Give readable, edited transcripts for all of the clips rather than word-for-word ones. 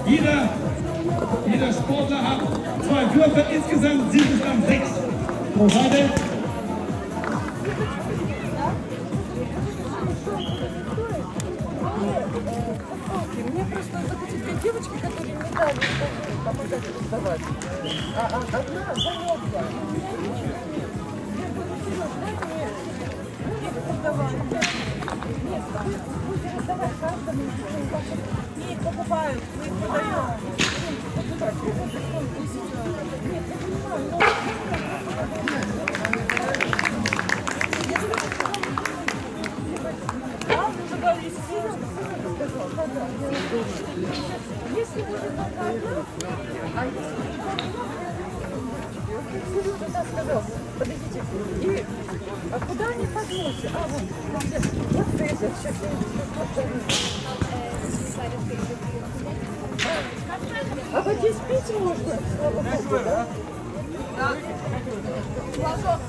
Jeder Sportler hat 2 Würfe, insgesamt sind es dann 6 pro Seite. Мне просто вот эти 2 девочки, которые не дали помогать раздавать. Одна замерзла. Нет, вы будете раздавать каждому. И покупают, вы их продаете. Нет, я понимаю, но... Если будет одна, а если туда сказал, подойдите, и а куда они подносят? А вот это, а вот здесь пить можно, слава богу, да? Флажок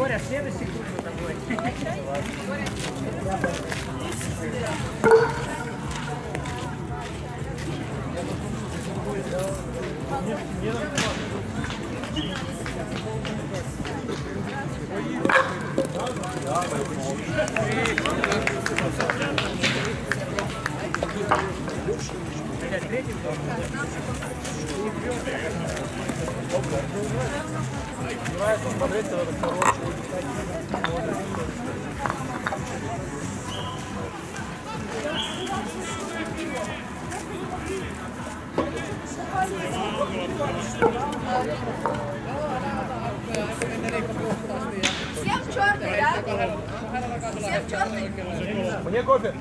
Боря, следующий круг за тобой. Всем черный, да? Всем черный. Мне кофе.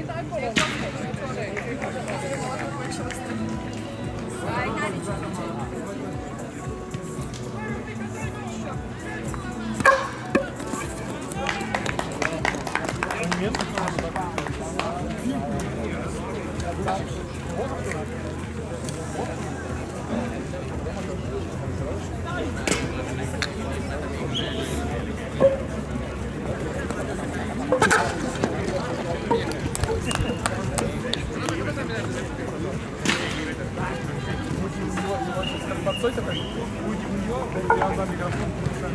Подсой такой, уйди в нее, я на микрофон.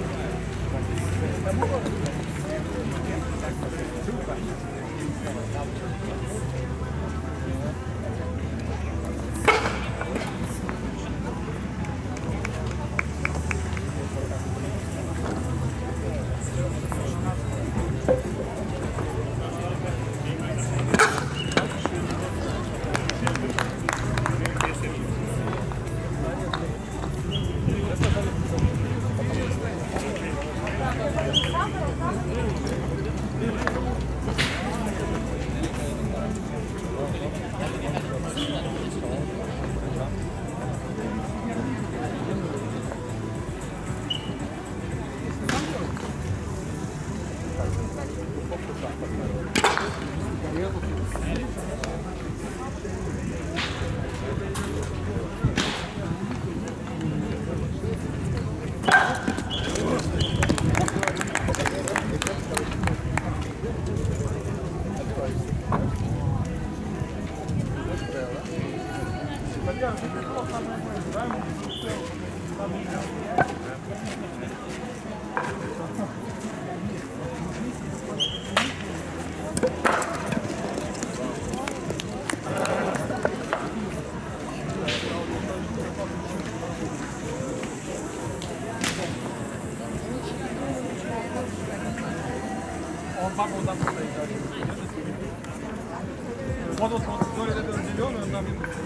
Вот вдоль этого зеленого нам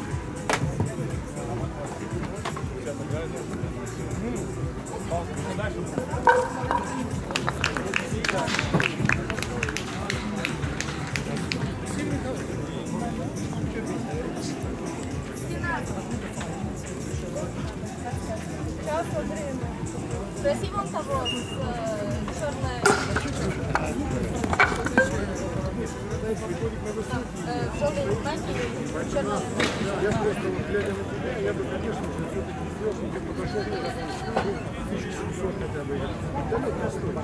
сейчас играет. Дальше. Сейчас смотри. Красиво он того с черной. Желтый знаки, черный. Я просто, глядя на тебя, я бы, конечно же, все-таки сделал, чтобы ты подошел 1700 хотя бы. Да нет, простой.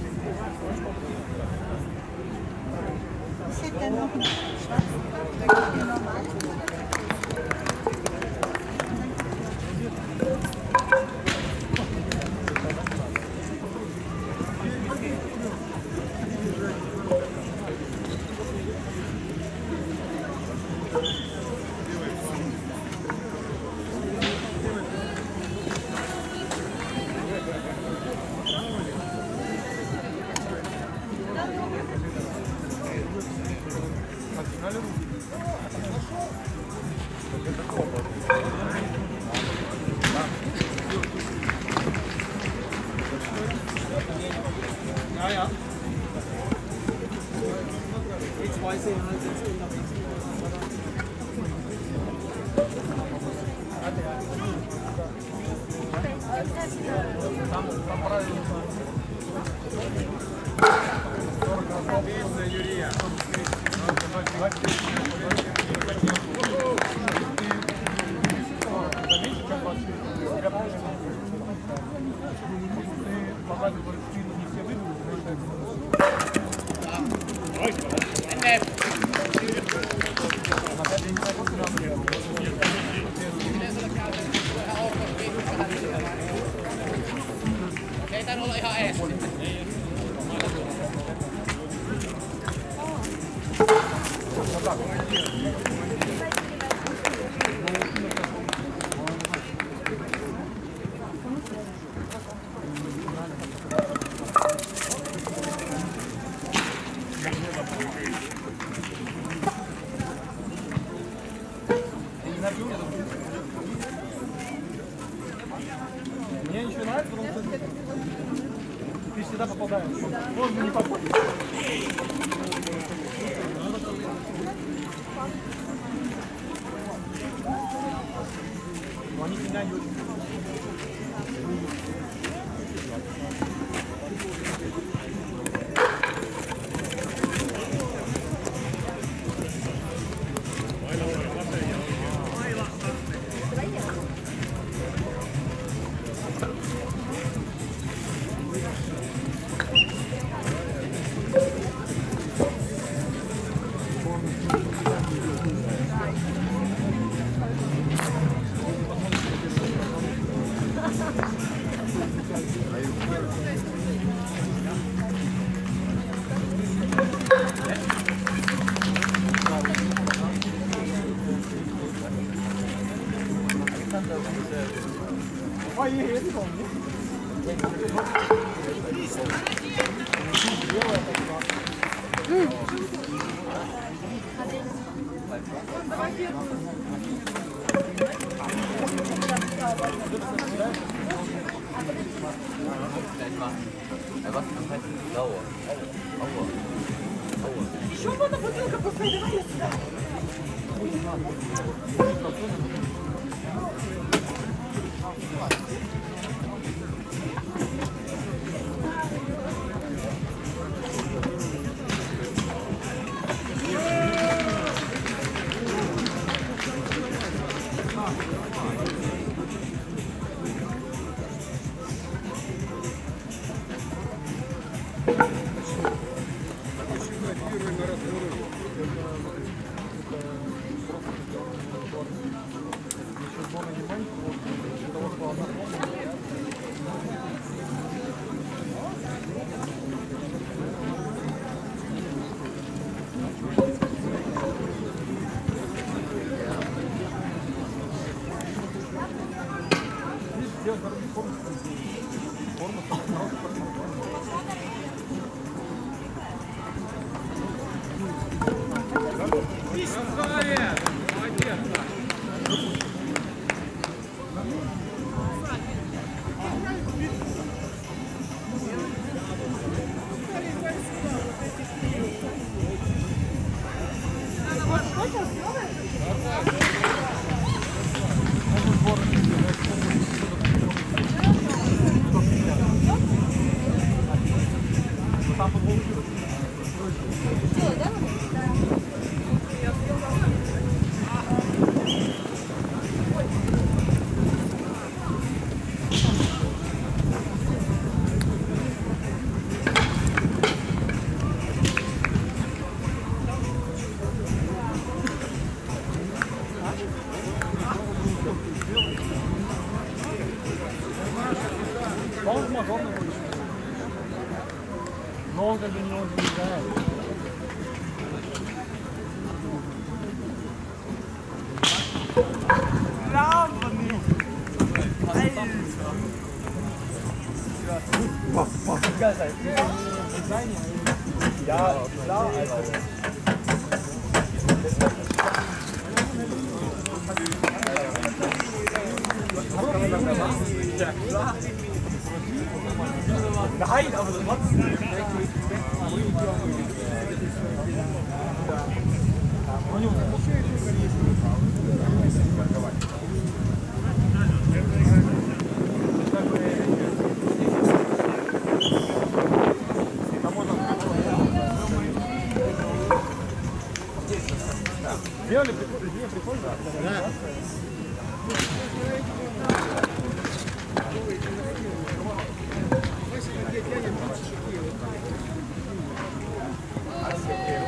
Ja, ja. Die zwei sehen halt jetzt unterwegs. Юрия. Показывают, не все Ei tainnut olla ihan ees. Мне ничего нравится, потому что ты всегда попадаешь. Можно не попасть. Но они всегда не очень. Еще одна бутылка пустая, давай я сюда. Но он как бы не играет. Ja, klar, also. Ja, klar. Nein, aber trotzdem. Сделали прикольно? Да. Thank you.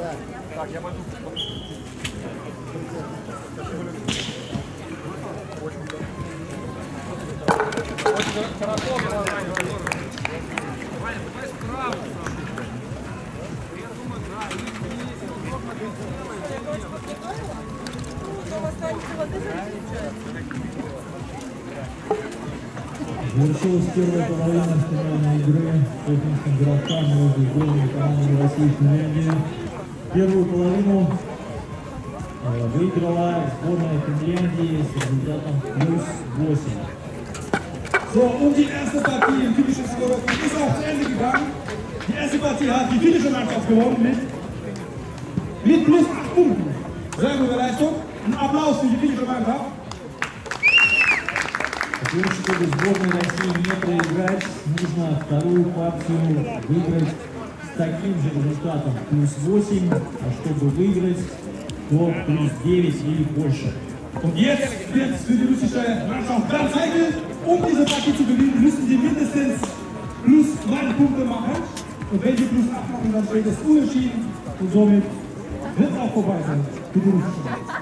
Так, я пойду. Очень хорошо. Ваня, давай справа. Я думаю, да, Завершилась первая половина финальной игры в Сочинском городке между сборными командами России и Финляндии. Первую половину выиграла сборная Финляндии с результатом +8. So, und die erste Partie im finnischen Skoroki ist auch zu Ende gegangen. Die erste Partie hat die finnische Mannschaft gewonnen mit +8 Punkten. Sehr gute Leistung. Ein Applaus für die finnische Mannschaft. Теперь, чтобы сборной России не проиграть, нужно вторую партию выиграть с таким же результатом +8, а чтобы выиграть, то +9 или больше. Und jetzt wird es für die russische Mannschaft ganz heikel. Um diese Partie zu gewinnen, müssen sie mindestens +9 Punkte machen. Und wenn sie +8 machen, dann steht es unentschieden. Und somit wird es auch vorbei sein für die russische Mannschaft.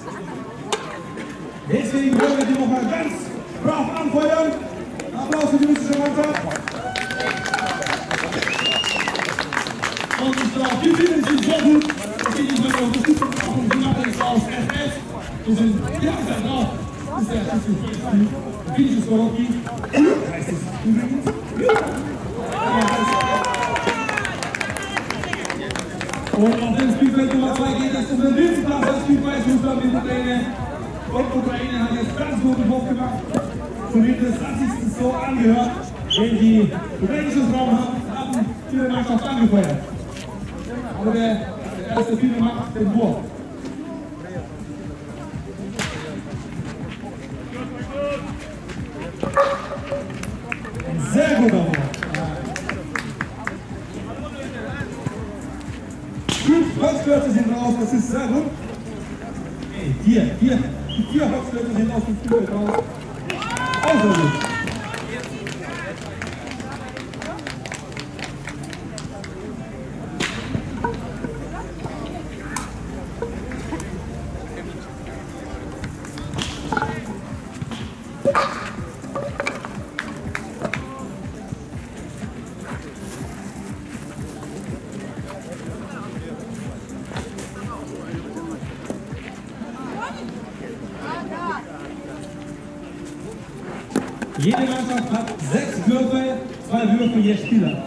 Deswegen wollen wir die nochmal ganz brav anfeuern. Applaus für die russische Mannschaft. Und ich glaube, die Finnen sind sehr gut. Die Finnen können Unterstützung brauchen. Die machen es aus FS. Wir sind sehr drauf. Das ist der Spiel. Finnisches Skoroki. Heißt es übrigens. Und auf dem Spielfeld Nummer 2 geht es um den dritten Platz des Spielfelds. Russland in Ukraine. Und Ukraine hat jetzt ganz guten Wurf gemacht. Zumindest hat sich es so angehört. Wenn die ukrainischen Raum haben viele Mannschaft angefeuert. Aber der erste Finne macht den Wurf. Ein sehr guter Wurf. 5 Holzklötze sind raus, das ist sehr gut. Hey, die 4 Holzklötze sind aus dem Spielfeld raus. Auch sehr gut. Jede Mannschaft hat 6 Würfe, 2 Würfe je Spieler.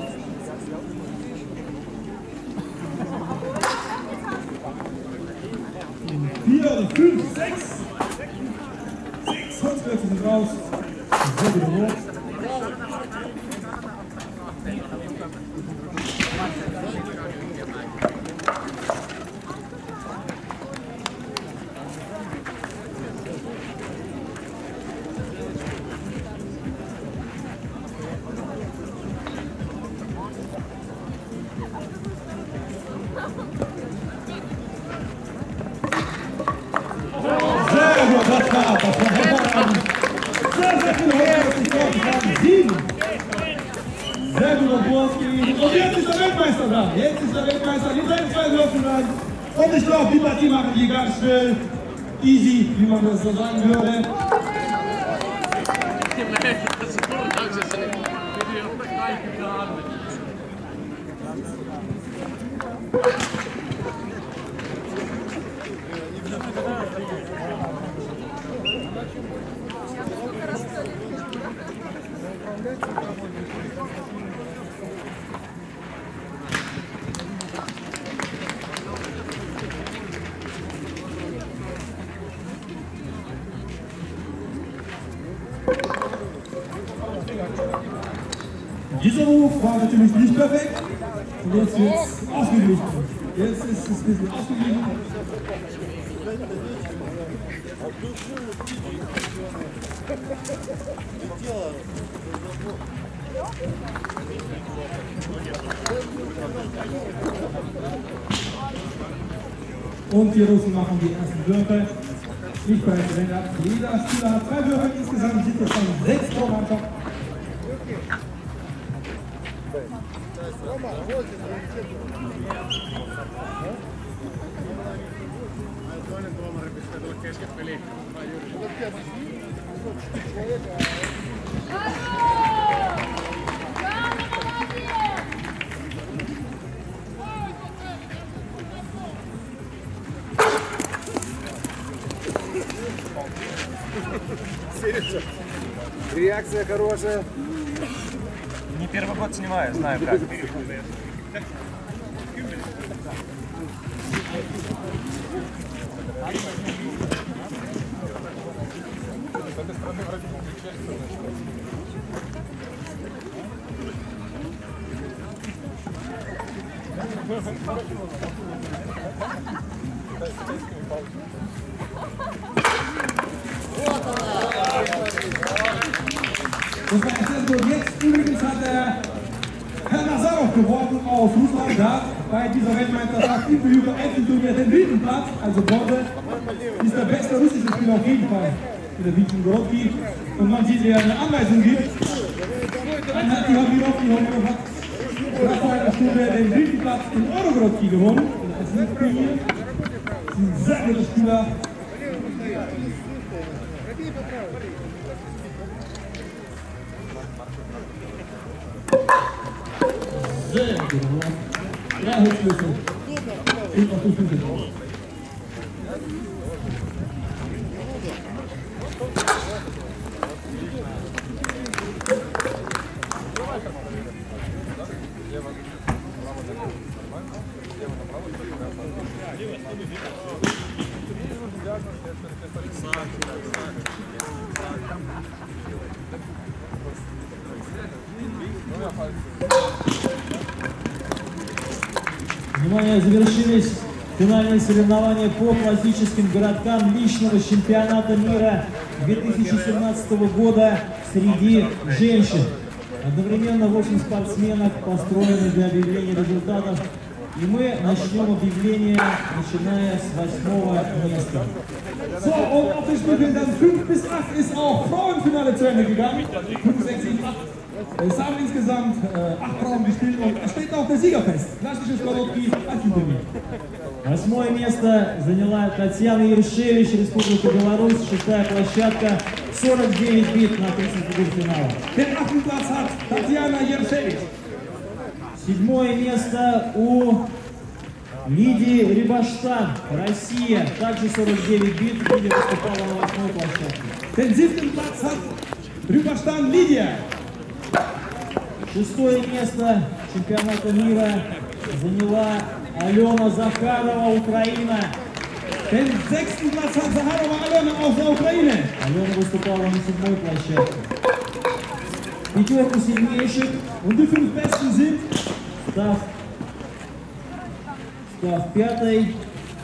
Vier oder 5, 6. 6 Holzklötze sind raus. Sehr guter Wurf. Das war hervorragend. Sehr viele Holzklötze, ich glaube, 7. Sehr guter Wurf gewesen. Und jetzt ist der Weltmeister da. Jetzt ist der Weltmeister in seinen 2 Würfen rein. Und ich glaube, die Partie machen die ganz schnell. Easy, wie man das so sagen würde. Dieser Wurf war natürlich nicht perfekt. Und jetzt wird es ausgeglichen. Jetzt ist es ein bisschen ausgeglichen. Und die Russen machen die ersten Würfe. Nicht bei Trainer. Jeder Spieler hat 2 Würfe. Insgesamt sind es dann 6 pro Mannschaft. Toinen tuomari pistää tuolle kesken peliin. Реакция хорошая. Не первый год снимаю, знаю как. Das war sehr gut. Jetzt übrigens hat der Herr Nazarov gewonnen aus Russland, da bei dieser Weltmeisterschaft im Elfenturnier den dritten Platz, also Bronze, ist der beste russische Spieler auf jeden Fall, der Viking Gorodki. Und man sieht, wer eine Anweisung gibt. Dann hat die Homirov hat nach einer Stunde den dritten Platz in Eurogorodki gewonnen. Das ist ein Turnier. Das ist ein sehr guter Spieler. Sehr gut. Ja, Hilfslösung. Und auch die Füße. Внимание, завершились финальные соревнования по классическим городкам личного чемпионата мира 2017 года среди женщин. Одновременно 8 спортсменок построены для объявления результатов. И мы начнем объявление, начиная с 8 места. So, und auf den Spielfeldern dann 5 bis 8 ist auch Frauenfinale zu Ende gegangen. 5, 6, 7, 8. Es haben insgesamt 8 Frauen gespielt und es steht auch der Sieger fest. Klassisches Gorodki Elfenturnier. 8 место заняла Татьяна Ершевич, Республика Беларусь, 6-я площадка, 49 бит на 30 финала. Den 8. Platz hat Tatjana Yershevich. 7 место у Лидии Рибаштан, Россия, также 49 бит, Лидия выступала на 8-й площадке. Den 7. Platz hat Ribastan Lydia. 6 место чемпионата мира заняла Алена Захарова, Украина. Den 6. Platz hat Zaharova Alena aus der Ukraine. Алена выступала на 7-й площадке. Пятерку сильнейших, Und die 5 Besten sind став 5-й.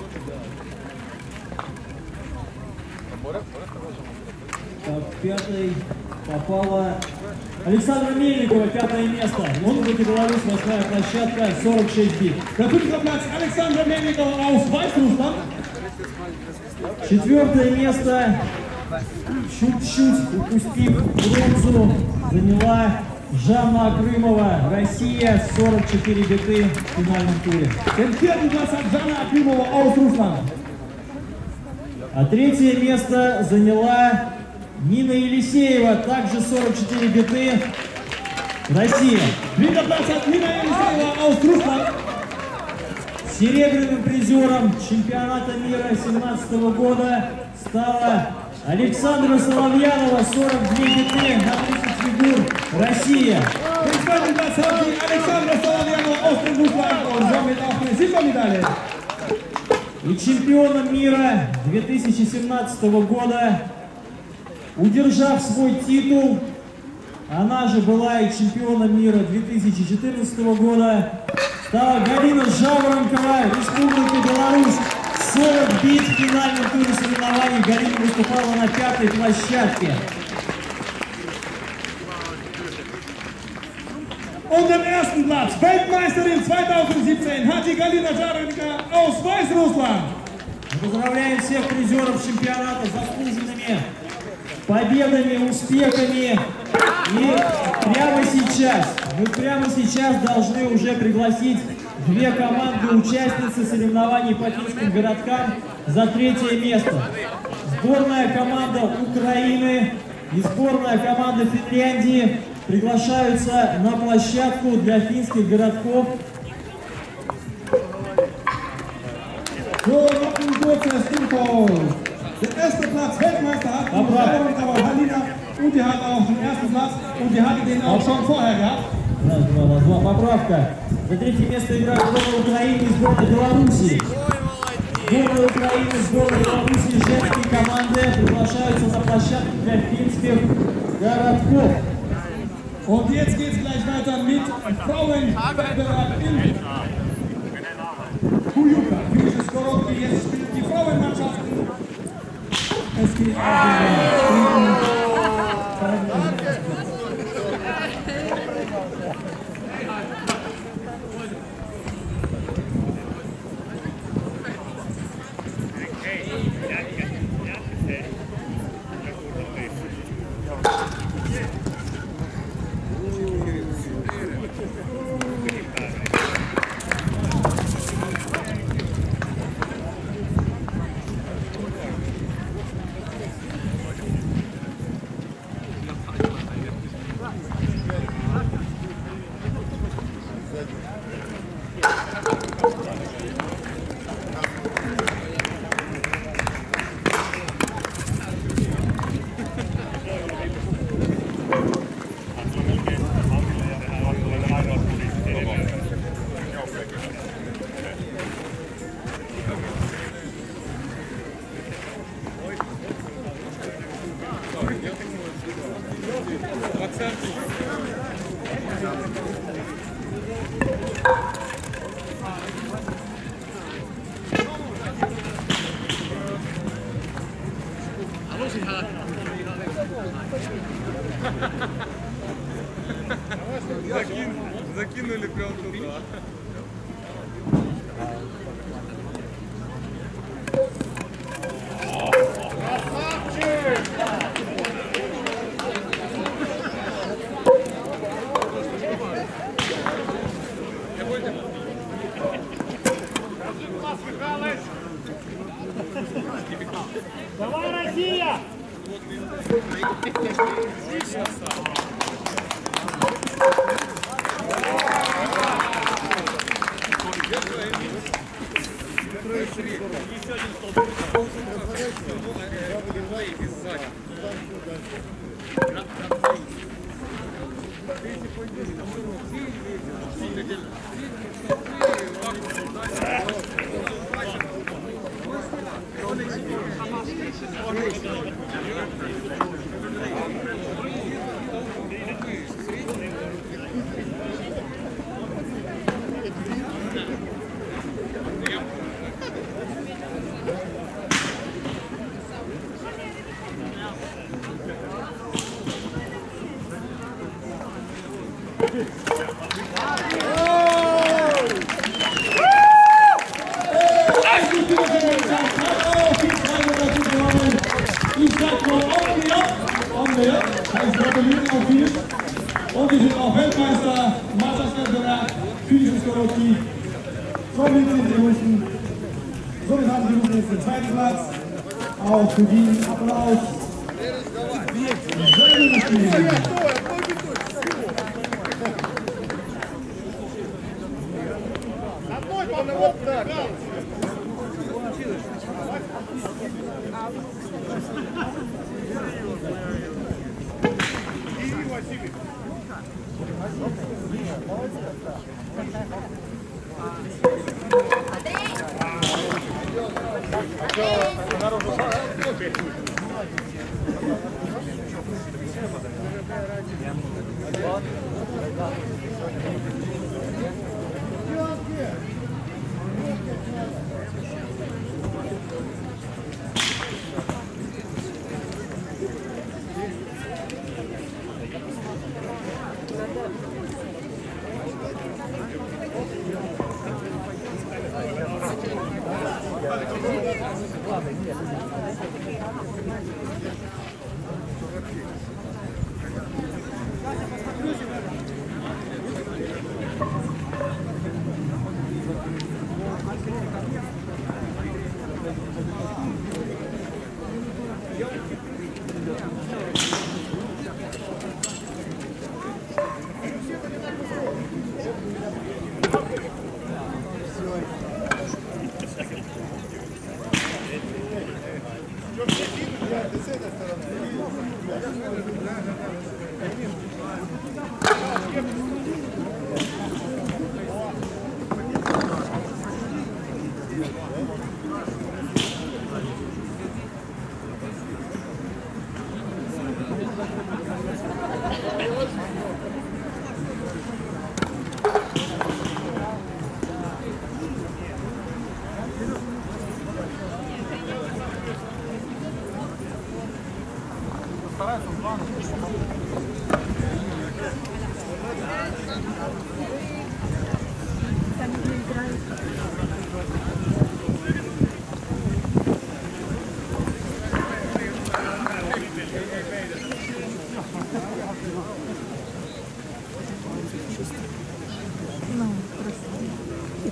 Став 5-й попала Александра Мельникова, 5-е место. Лондон, Беларусь, 8-я площадка, 46 бит. der 5. Platz Alexandra Melnikov aus Weißrussland. 4-е место, чуть-чуть упустив бронзу, заняла Жанна Акрымова, Россия, 44 биты в финальном туре. Den 4. Platz hat Jana Akimova aus Russland. А 3-е место заняла Нина Елисеева, также 44 биты, Россия. 3. Platz hat Nina Eliseva aus Russland. Серебряным призером чемпионата мира 2017 года стала Александра Соловьянова, 42 биты на 30 фигур, Россия. Den 2. Platz hat die Alexandra Solowjanova aus Russland und somit auch eine Silbermedaille. И чемпионом мира 2017 года, удержав свой титул, она же была и чемпионом мира 2014 года, стала Галина Жаворонкова, Республика Беларусь, 40 бит в финальном туре соревнований. Галина выступала на 5-й площадке. Und den 1. Platz, Weltmeisterin 2017, hat die Galina Żarenka aus Weißrussland. Поздравляем всех призеров чемпионата с заслуженными победами, успехами. Мы прямо сейчас должны уже пригласить две команды-участницы соревнований по финским городкам за 3-е место. Сборная команда Украины и сборная команда Финляндии приглашаются на площадку для финских городков. Der erste Platz Weltmeister hat aber Halina und die hat auch den ersten Platz und die hatte den auch schon vorher gehabt. Раз, два. Поправка. За 3-е место играют сборная Украины и сборная Белоруссии. Сборная Украины и сборная Белоруссии женские команды приглашаются на площадку для финских городков. Und jetzt geht es gleich weiter mit Frauenwettbewerb in Kujuka. Finnisches Gorotki, jetzt spielt die Frauenmannschaften. Es geht Закинули прям туда. Давай, Россия! Und wir sind auch Weltmeister, Mannschaftswettbewerb, finnisches Gorotki. Somit sind die Russen. Somit haben die Russen jetzt den 2. Platz. Auch für die Applaus. Sehr gutes Spiel.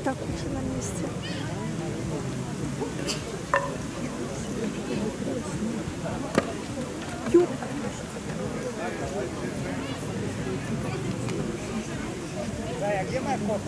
так лучше на месте. Где моя кофта?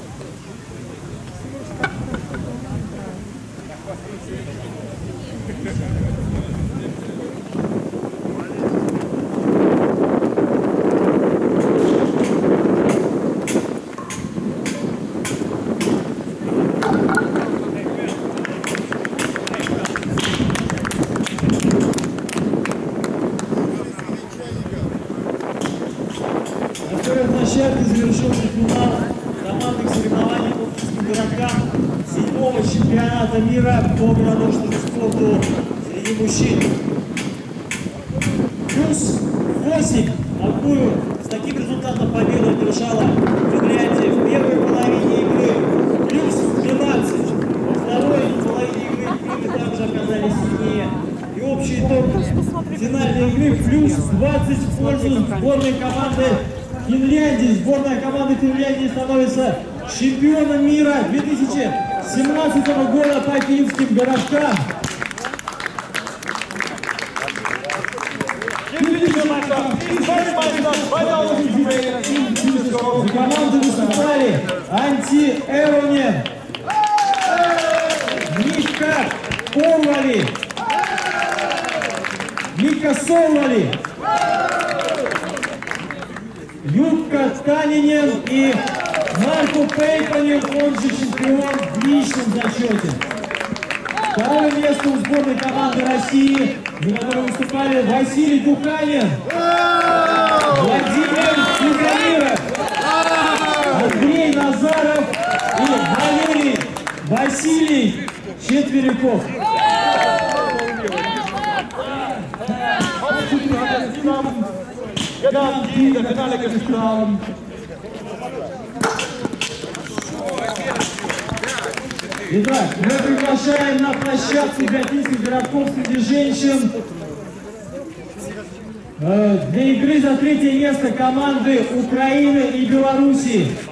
Площадке завершился финал командных соревнований по Уфимским городкам 7-го чемпионата мира по горнолыжному спорту среди мужчин. Плюс 8. Такую с таким результатом победу одержала Финляндия в первой половине игры. Плюс 12. Во второй половине игры финны также оказались сильнее. И общий итог финальной игры плюс 20 в пользу сборной команды Финляндии. Сборная команды Финляндии становится чемпионом мира 2017 года по Уфимским городкам. За команду выступали Анти Эронен, Микка Ковали, Микка Совали, Юбка Танинен и Марко Пейпанин, он же чемпион в личном зачете. Второе место у сборной команды России, за которой выступали Василий Духанин, Владимир Тихомиров, Андрей Назаров и Валерий Василий Четверяков. Итак, мы приглашаем на площадку для финских городков среди женщин для игры за третье место команды Украины и Белоруссии.